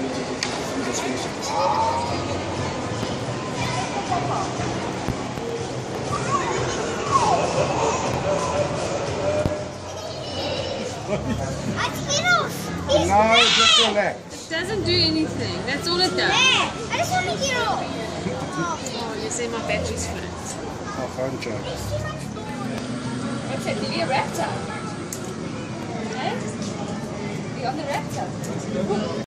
just finish it. No, just relax. It doesn't do anything. That's all it does. I just want to get off. Oh, you say my battery's flat. My phone charged. What's that? Maybe a raptor. Hey? You're on the raptor.